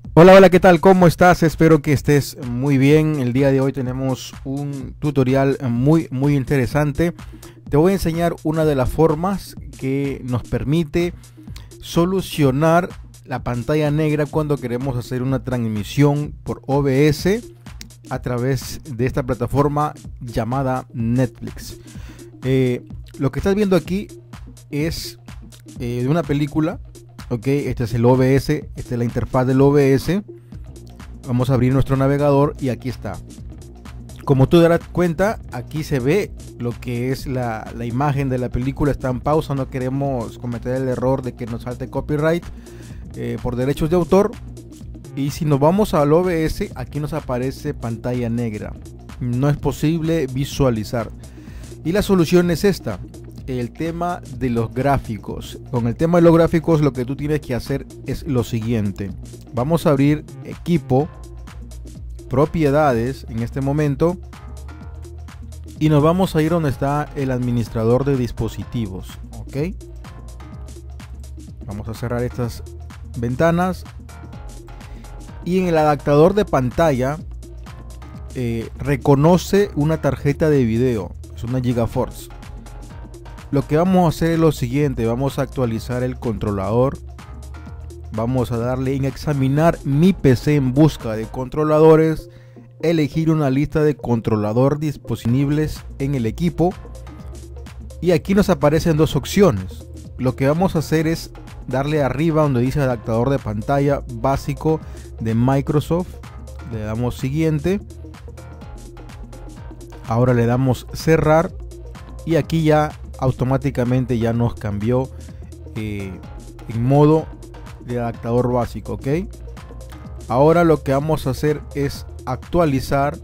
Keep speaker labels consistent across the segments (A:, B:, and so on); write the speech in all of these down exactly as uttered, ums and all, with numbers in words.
A: Hola, hola, ¿qué tal? ¿Cómo estás? Espero que estés muy bien. El día de hoy tenemos un tutorial muy, muy interesante. Te voy a enseñar una de las formas que nos permite solucionar la pantalla negra cuando queremos hacer una transmisión por O B S a través de esta plataforma llamada Netflix. Eh, lo que estás viendo aquí es eh, de una película. Ok, este es el O B S, esta es la interfaz del O B S. Vamos a abrir nuestro navegador y aquí está. Como tú te darás cuenta, aquí se ve lo que es la, la imagen de la película. Está en pausa, no queremos cometer el error de que nos salte copyright eh, por derechos de autor. Y si nos vamos al O B S, aquí nos aparece pantalla negra. No es posible visualizar. Y la solución es esta: el tema de los gráficos. Con el tema de los gráficos, lo que tú tienes que hacer es lo siguiente. Vamos a abrir equipo, propiedades en este momento, y nos vamos a ir donde está el administrador de dispositivos. Ok, vamos a cerrar estas ventanas y en el adaptador de pantalla eh, reconoce una tarjeta de video, es una GigaForce. Lo que vamos a hacer es lo siguiente: vamos a actualizar el controlador, vamos a darle en examinar mi P C en busca de controladores, elegir una lista de controladores disponibles en el equipo y aquí nos aparecen dos opciones. Lo que vamos a hacer es darle arriba donde dice adaptador de pantalla básico de Microsoft, le damos siguiente, ahora le damos cerrar y aquí ya automáticamente ya nos cambió eh, en modo de adaptador básico. Ok, ahora lo que vamos a hacer es actualizar.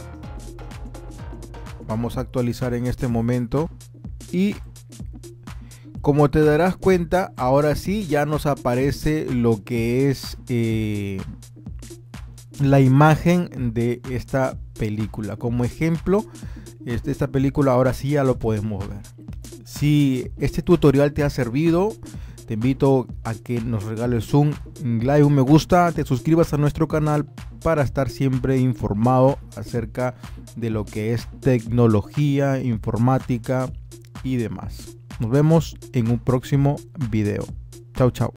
A: Vamos a actualizar en este momento y como te darás cuenta, ahora sí ya nos aparece lo que es eh, la imagen de esta película. Como ejemplo, este, esta película ahora sí ya lo podemos ver. Si este tutorial te ha servido, te invito a que nos regales un like, un me gusta, te suscribas a nuestro canal para estar siempre informado acerca de lo que es tecnología, informática y demás. Nos vemos en un próximo video. Chao, chao.